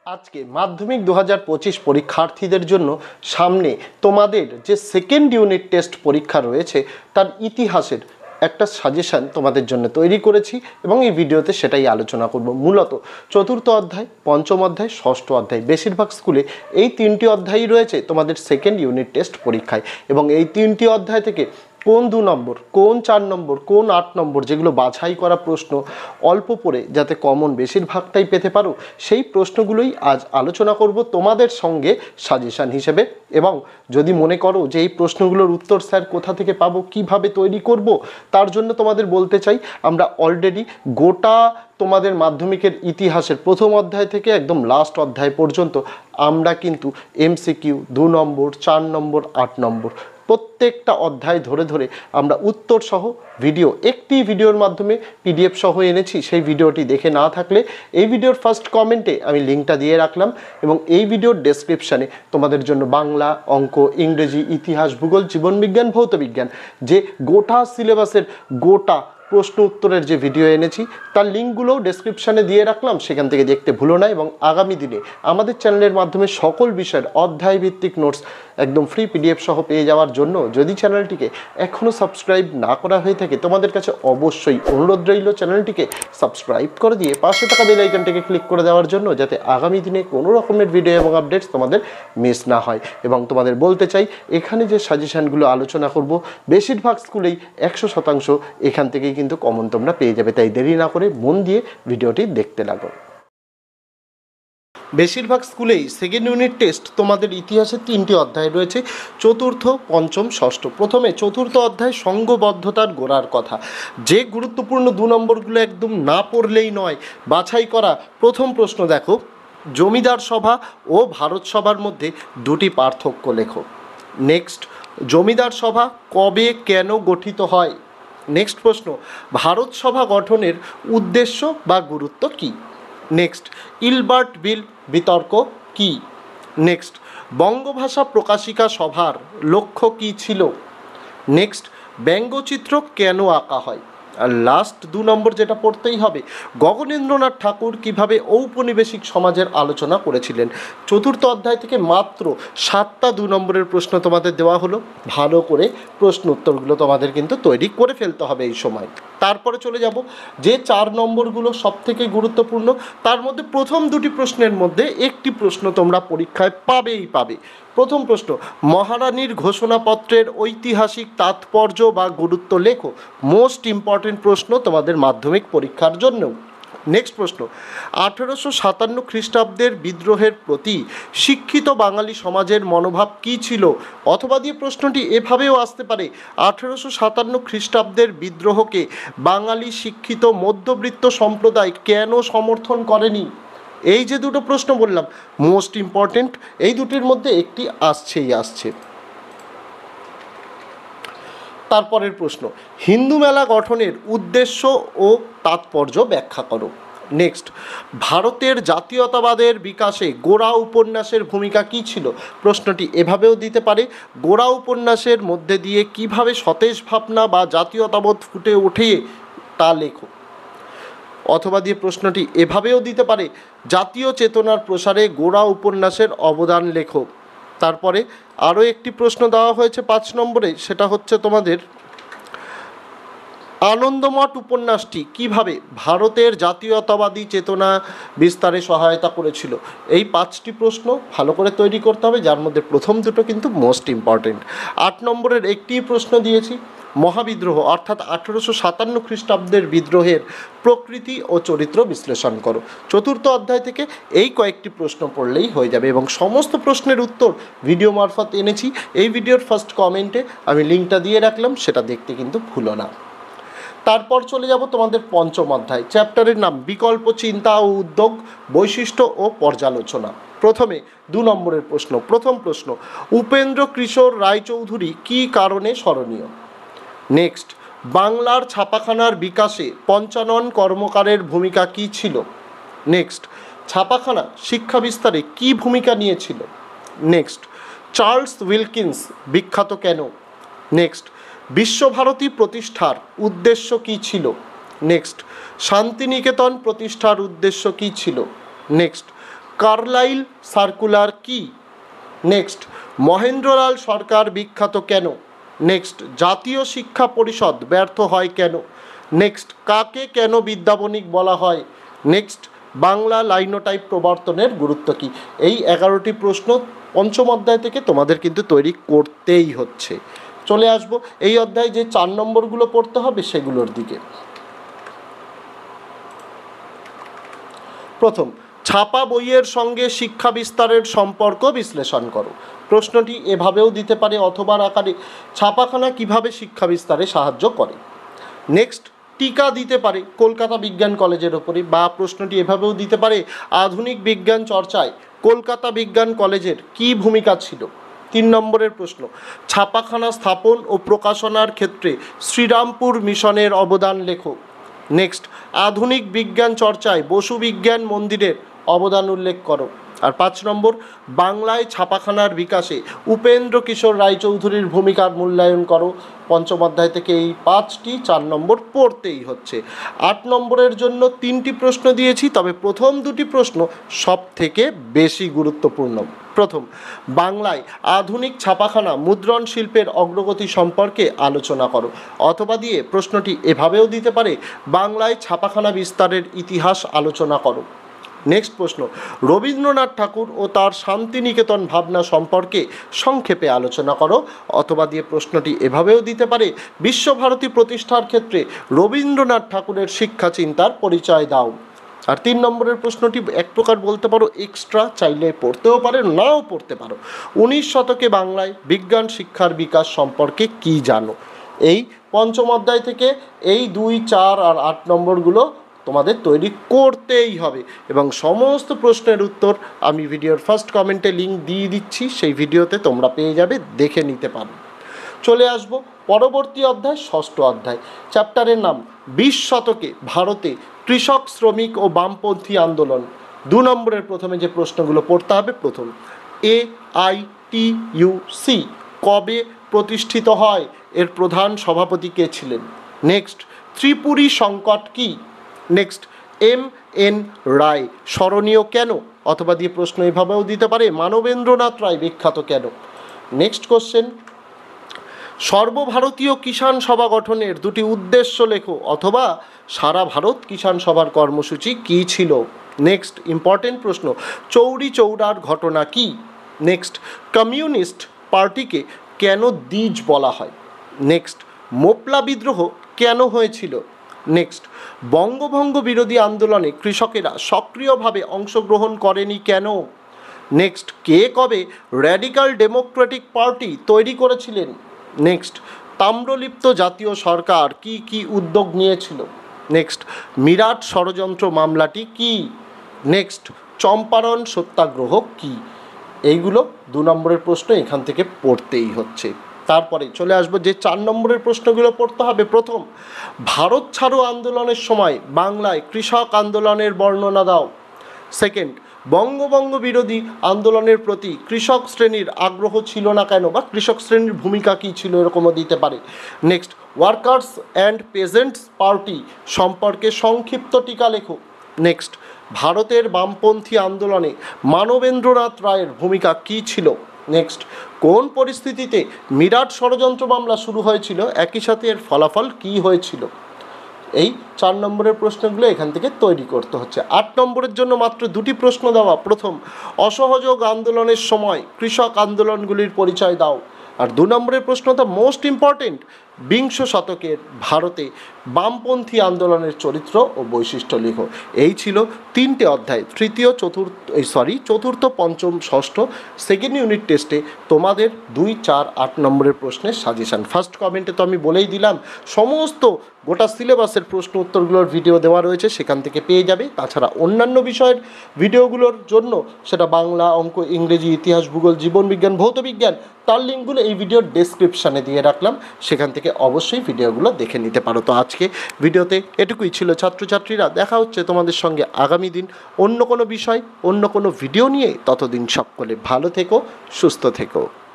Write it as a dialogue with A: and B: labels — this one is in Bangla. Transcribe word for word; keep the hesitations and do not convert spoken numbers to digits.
A: আজকে মাধ্যমিক দু হাজার পঁচিশ পরীক্ষার্থীদের জন্য সামনে তোমাদের যে সেকেন্ড ইউনিট টেস্ট পরীক্ষা রয়েছে তার ইতিহাসের একটা সাজেশন তোমাদের জন্য তৈরি করেছি এবং এই ভিডিওতে সেটাই আলোচনা করব। মূলত চতুর্থ অধ্যায়, পঞ্চম অধ্যায়, ষষ্ঠ অধ্যায়, বেশিরভাগ স্কুলে এই তিনটি অধ্যায়ই রয়েছে তোমাদের সেকেন্ড ইউনিট টেস্ট পরীক্ষায় এবং এই তিনটি অধ্যায় থেকে কোন দু নম্বর, কোন চার নম্বর, কোন আট নম্বর, যেগুলো বাছাই করা প্রশ্ন অল্প পড়ে যাতে কমন বেশিরভাগটাই পেতে পারো, সেই প্রশ্নগুলোই আজ আলোচনা করব তোমাদের সঙ্গে সাজেশন হিসেবে। এবং যদি মনে করো যে এই প্রশ্নগুলোর উত্তর স্যার কোথা থেকে পাবো, কিভাবে তৈরি করব, তার জন্য তোমাদের বলতে চাই আমরা অলরেডি গোটা তোমাদের মাধ্যমিকের ইতিহাসের প্রথম অধ্যায় থেকে একদম লাস্ট অধ্যায় পর্যন্ত আমরা কিন্তু এমসিকিউ দু নম্বর, চার নম্বর, আট নম্বর প্রত্যেকটা অধ্যায় ধরে ধরে আমরা উত্তর সহ ভিডিও একটি ভিডিওর মাধ্যমে পিডিএফ সহ এনেছি। সেই ভিডিওটি দেখে না থাকলে এই ভিডিওর ফার্স্ট কমেন্টে আমি লিঙ্কটা দিয়ে রাখলাম এবং এই ভিডিওর ডেসক্রিপশানে তোমাদের জন্য বাংলা, অঙ্ক, ইংরেজি, ইতিহাস, ভূগোল, জীবনবিজ্ঞান, ভৌতবিজ্ঞান যে গোটা সিলেবাসের গোটা প্রশ্ন উত্তরের যে ভিডিও এনেছি তার লিঙ্কগুলোও ডেসক্রিপশানে দিয়ে রাখলাম, সেখান থেকে দেখতে ভুলো না। এবং আগামী দিনে আমাদের চ্যানেলের মাধ্যমে সকল বিষয়ের অধ্যায়ভিত্তিক নোটস একদম ফ্রি পিডিএফ সহ পেয়ে যাওয়ার জন্য যদি চ্যানেলটিকে এখনও সাবস্ক্রাইব না করা হয়ে থাকে তোমাদের কাছে অবশ্যই অনুরোধ রইল চ্যানেলটিকে সাবস্ক্রাইব করে দিয়ে পাশে থাকা বেল আইকনটিকে ক্লিক করে দেওয়ার জন্য, যাতে আগামী দিনে কোনো রকমের ভিডিও এবং আপডেটস তোমাদের মিস না হয়। এবং তোমাদের বলতে চাই এখানে যে সাজেশানগুলো আলোচনা করব বেশিরভাগ স্কুলেই একশো শতাংশ এখান থেকেই কিন্তু কমন তোমরা পেয়ে যাবে, তাই দেরি না করে মন দিয়ে ভিডিওটি দেখতে লাগো। বেশিরভাগ স্কুলেই সেকেন্ড ইউনিট টেস্ট তোমাদের ইতিহাসের তিনটি অধ্যায় রয়েছে, চতুর্থ, পঞ্চম, ষষ্ঠ। প্রথমে চতুর্থ অধ্যায় সংঘবদ্ধতার গোড়ার কথা, যে গুরুত্বপূর্ণ দু নম্বরগুলো একদম না পড়লেই নয়। বাছাই করা প্রথম প্রশ্ন দেখো, জমিদার সভা ও ভারত সভার মধ্যে দুটি পার্থক্য লেখো। নেক্সট, জমিদার সভা কবে কেন গঠিত হয়? নেক্সট প্রশ্ন, ভারত সভা গঠনের উদ্দেশ্য বা গুরুত্ব কী? নেক্সট, ইলবার্ট বিল বিতর্ক কী? নেক্সট, বঙ্গভাষা প্রকাশিকা সভার লক্ষ্য কী ছিল? নেক্সট, ব্যঙ্গচিত্র কেন আঁকা হয়? আর লাস্ট দু নম্বর যেটা পড়তেই হবে, গগনেন্দ্রনাথ ঠাকুর কিভাবে ঔপনিবেশিক সমাজের আলোচনা করেছিলেন। চতুর্থ অধ্যায় থেকে মাত্র সাতটা দু নম্বরের প্রশ্ন তোমাদের দেওয়া হলো, ভালো করে প্রশ্ন উত্তরগুলো তোমাদের কিন্তু তৈরি করে ফেলতে হবে এই সময়। তারপরে চলে যাব যে চার নম্বরগুলো সব থেকে গুরুত্বপূর্ণ, তার মধ্যে প্রথম দুটি প্রশ্নের মধ্যে একটি প্রশ্ন তোমরা পরীক্ষায় পাবেই পাবে। প্রথম প্রশ্ন, মহারানীর ঘোষণাপত্রের ঐতিহাসিক তাৎপর্য বা গুরুত্ব লেখো। মোস্ট ইম্পর্টেন্ট প্রশ্ন তোমাদের মাধ্যমিক পরীক্ষার জন্য। নেক্সট প্রশ্ন, আঠেরোশো সাতান্ন খ্রিস্টাব্দের বিদ্রোহের প্রতি শিক্ষিত বাঙালি সমাজের মনোভাব কী ছিল? অথবা দিয়ে প্রশ্নটি এভাবেও আসতে পারে, আঠেরোশো সাতান্ন খ্রিস্টাব্দের বিদ্রোহকে বাঙালি শিক্ষিত মধ্যবিত্ত সম্প্রদায় কেন সমর্থন করেনি? এই যে দুটো প্রশ্ন বললাম মোস্ট ইম্পর্টেন্ট, এই দুটির মধ্যে একটি আসছেই আসছে। তারপরের প্রশ্ন, হিন্দু মেলা গঠনের উদ্দেশ্য ও তাৎপর্য ব্যাখ্যা করো। নেক্সট, ভারতের জাতীয়তাবাদের বিকাশে গোরা উপন্যাসের ভূমিকা কী ছিল? প্রশ্নটি এভাবেও দিতে পারে, গোরা উপন্যাসের মধ্যে দিয়ে কিভাবে সতেজ ভাবনা বা জাতীয়তাবোধ ফুটে ওঠে তা লেখো। অথবা দিয়ে প্রশ্নটি এভাবেও দিতে পারে, জাতীয় চেতনার প্রসারে গোরা উপন্যাসের অবদান লেখো। তারপরে আরও একটি প্রশ্ন দেওয়া হয়েছে পাঁচ নম্বরে, সেটা হচ্ছে তোমাদের আনন্দমঠ উপন্যাসটি কিভাবে ভারতের জাতীয়তাবাদী চেতনা বিস্তারে সহায়তা করেছিল। এই পাঁচটি প্রশ্ন ভালো করে তৈরি করতে হবে, যার মধ্যে প্রথম দুটো কিন্তু মোস্ট ইম্পর্টেন্ট। আট নম্বরের একটি প্রশ্ন দিয়েছি, মহাবিদ্রোহ অর্থাৎ আঠেরোশো সাতান্ন খ্রিস্টাব্দের বিদ্রোহের প্রকৃতি ও চরিত্র বিশ্লেষণ করো। চতুর্থ অধ্যায় থেকে এই কয়েকটি প্রশ্ন পড়লেই হয়ে যাবে এবং সমস্ত প্রশ্নের উত্তর ভিডিও মারফত এনেছি। এই ভিডিওর ফার্স্ট কমেন্টে আমি লিঙ্কটা দিয়ে রাখলাম, সেটা দেখতে কিন্তু ভুলো না। তারপর চলে যাব তোমাদের পঞ্চম অধ্যায়, চ্যাপ্টারের নাম বিকল্প চিন্তা ও উদ্যোগ, বৈশিষ্ট্য ও পর্যালোচনা। প্রথমে দু নম্বরের প্রশ্ন, প্রথম প্রশ্ন, উপেন্দ্র কিশোর রায়চৌধুরী কী কারণে স্মরণীয়? নেক্সট, বাংলার ছাপাখানার বিকাশে পঞ্চানন কর্মকারের ভূমিকা কী ছিল? নেক্সট, ছাপাখানা শিক্ষা বিস্তারে কী ভূমিকা নিয়েছিল? নেক্সট, চার্লস উইলকিন্স বিখ্যাত কেন? নেক্সট, বিশ্বভারতী প্রতিষ্ঠার উদ্দেশ্য কী ছিল? নেক্সট, শান্তিনিকেতন প্রতিষ্ঠার উদ্দেশ্য কী ছিল? নেক্সট, কার্লাইল সার্কুলার কি? নেক্সট, মহেন্দ্রলাল সরকার বিখ্যাত কেন? নেক্সট, জাতীয় শিক্ষা পরিষদ ব্যর্থ হয় কেন? নেক্সট, কাকে কেন বিদ্যাবণিক বলা হয়? নেক্সট, বাংলা লাইনোটাইপ প্রবর্তনের গুরুত্ব কী? এই এগারোটি প্রশ্ন পঞ্চম অধ্যায় থেকে তোমাদের কিন্তু তৈরি করতেই হচ্ছে। চলে আসবো এই অধ্যায়ে যে চার নম্বরগুলো পড়তে হবে সেগুলোর দিকে। প্রথম, ছাপা বইয়ের সঙ্গে শিক্ষা বিস্তারের সম্পর্ক বিশ্লেষণ করো। প্রশ্নটি এভাবেও দিতে পারে অথবার আকারে, ছাপাখানা কিভাবে শিক্ষা বিস্তারে সাহায্য করে। নেক্সট, টিকা দিতে পারে কলকাতা বিজ্ঞান কলেজের ওপরে, বা প্রশ্নটি এভাবেও দিতে পারে আধুনিক বিজ্ঞান চর্চায় কলকাতা বিজ্ঞান কলেজের কী ভূমিকা ছিল। তিন নম্বরের প্রশ্ন, ছাপাখানা স্থাপন ও প্রকাশনার ক্ষেত্রে শ্রীরামপুর মিশনের অবদান লেখো। নেক্সট, আধুনিক বিজ্ঞান চর্চায় বসু বিজ্ঞান মন্দিরের অবদান উল্লেখ করো। আর পাঁচ নম্বর, বাংলায় ছাপাখানার বিকাশে উপেন্দ্র কিশোর রায়চৌধুরীর ভূমিকার মূল্যায়ন করো। পঞ্চম অধ্যায় থেকে এই পাঁচটি চার নম্বর পড়তেই হচ্ছে। আট নম্বরের জন্য তিনটি প্রশ্ন দিয়েছি, তবে প্রথম দুটি প্রশ্ন সব থেকে বেশি গুরুত্বপূর্ণ। প্রথম, বাংলায় আধুনিক ছাপাখানা মুদ্রণ শিল্পের অগ্রগতি সম্পর্কে আলোচনা করো। অথবা দিয়ে প্রশ্নটি এভাবেও দিতে পারে বাংলায় ছাপাখানা বিস্তারের ইতিহাস আলোচনা করো। নেক্সট প্রশ্ন, রবীন্দ্রনাথ ঠাকুর ও তার শান্তিনিকেতন ভাবনা সম্পর্কে সংক্ষেপে আলোচনা করো। অথবা দিয়ে প্রশ্নটি এভাবেও দিতে পারে বিশ্বভারতী প্রতিষ্ঠার ক্ষেত্রে রবীন্দ্রনাথ ঠাকুরের শিক্ষা চিন্তার পরিচয় দাও। আর তিন নম্বরের প্রশ্নটি এক প্রকার বলতে পারো এক্সট্রা, চাইলে পড়তেও পারে নাও পড়তে পারো, উনিশ শতকে বাংলায় বিজ্ঞান শিক্ষার বিকাশ সম্পর্কে কি জানো। এই পঞ্চম অধ্যায় থেকে এই দুই, চার আর আট নম্বরগুলো তোমাদের তৈরি করতেই হবে, এবং সমস্ত প্রশ্নের উত্তর আমি ভিডিওর ফার্স্ট কমেন্টে লিঙ্ক দিয়ে দিচ্ছি, সেই ভিডিওতে তোমরা পেয়ে যাবে, দেখে নিতে পারো। চলে আসবো পরবর্তী অধ্যায়, ষষ্ঠ অধ্যায়। চ্যাপ্টারের নাম বিশ শতকে ভারতে কৃষক, শ্রমিক ও বামপন্থী আন্দোলন। দু নম্বরের প্রথমে যে প্রশ্নগুলো পড়তে হবে, প্রথম, A I T U C কবে প্রতিষ্ঠিত হয়? এর প্রধান সভাপতি কে ছিলেন? নেক্সট, ত্রিপুরী সংকট কি? নেক্সট, এম এন রায় স্মরণীয় কেন? অথবা দিয়ে প্রশ্ন এভাবেও দিতে পারে মানবেন্দ্রনাথ রায় বিখ্যাত কেন? নেক্সট কোশ্চেন, সর্বভারতীয় কিষাণ সভা গঠনের দুটি উদ্দেশ্য লেখো। অথবা সারা ভারত কিষাণ সভার কর্মসূচি কী ছিল? নেক্সট ইম্পর্টেন্ট প্রশ্ন, চৌরি চৌরার ঘটনা কি? নেক্সট, কমিউনিস্ট পার্টিকে কেন দ্বিজ বলা হয়? নেক্সট, মোপলা বিদ্রোহ কেন হয়েছিল? নেক্সট, বঙ্গভঙ্গ বিরোধী আন্দোলনে কৃষকেরা সক্রিয়ভাবে অংশগ্রহণ করেনি কেন? নেক্সট, কে কবে র্যাডিক্যাল ডেমোক্রেটিক পার্টি তৈরি করেছিলেন? নেক্সট, তাম্রলিপ্ত জাতীয় সরকার কি কি উদ্যোগ নিয়েছিল? নেক্সট, মিরাট ষড়যন্ত্র মামলাটি কি? নেক্সট, চম্পারণ সত্যাগ্রহ কি? এইগুলো দু নম্বরের প্রশ্ন এখান থেকে পড়তেই হচ্ছে। তারপরে চলে আসবো যে চার নম্বরের প্রশ্নগুলো পড়তে হবে। প্রথম, ভারত ছাড়ো আন্দোলনের সময় বাংলায় কৃষক আন্দোলনের বর্ণনা দাও। সেকেন্ড, বঙ্গভঙ্গ বিরোধী আন্দোলনের প্রতি কৃষক শ্রেণীর আগ্রহ ছিল না কেন, বা কৃষক শ্রেণীর ভূমিকা কী ছিল, এরকমও দিতে পারে। Next, workers and peasants party সম্পর্কে সংক্ষিপ্ত টিকা লেখো। নেক্সট, ভারতের বামপন্থী আন্দোলনে মানবেন্দ্রনাথ রায়ের ভূমিকা কী ছিল? নেক্সট, কোন পরিস্থিতিতে মিরাট ষড়যন্ত্র মামলা শুরু হয়েছিল, একই সাথে এর ফলাফল কী হয়েছিল? এই চার নম্বরের প্রশ্নগুলো এখান থেকে তৈরি করতে হচ্ছে। আট নম্বরের জন্য মাত্র দুটি প্রশ্ন দেওয়া। প্রথম, অসহযোগ আন্দোলনের সময় কৃষক আন্দোলনগুলির পরিচয় দাও। আর দু নম্বরের প্রশ্নটা মোস্ট ইম্পর্টেন্ট, বিংশ শতকের ভারতে বামপন্থী আন্দোলনের চরিত্র ও বৈশিষ্ট্য লেখো। এই ছিল তিনটে অধ্যায়, তৃতীয়, চতুর্থ এই সরি চতুর্থ, পঞ্চম, ষষ্ঠ সেকেন্ড ইউনিট টেস্টে তোমাদের দুই, চার, আট নম্বরের প্রশ্নের সাজেশান। ফার্স্ট কমেন্টে তো আমি বলেই দিলাম, সমস্ত গোটা সিলেবাসের প্রশ্ন উত্তরগুলোর ভিডিও দেওয়া রয়েছে, সেখান থেকে পেয়ে যাবে। তাছাড়া অন্যান্য বিষয়ের ভিডিওগুলোর জন্য, সেটা বাংলা, অঙ্ক, ইংরেজি, ইতিহাস, ভূগোল, জীবনবিজ্ঞান, ভৌতবিজ্ঞান, তার লিঙ্কগুলো এই ভিডিওর ডেসক্রিপশানে দিয়ে রাখলাম, সেখান থেকে অবশ্যই ভিডিওগুলো দেখে নিতে পারো। তো আজকে ভিডিওতে এটুকুই ছিল ছাত্রছাত্রীরা। দেখা হচ্ছে তোমাদের সঙ্গে আগামী দিন অন্য কোনো বিষয়, অন্য কোনো ভিডিও নিয়ে। ততদিন সকলে ভালো থেকো, সুস্থ থেকো।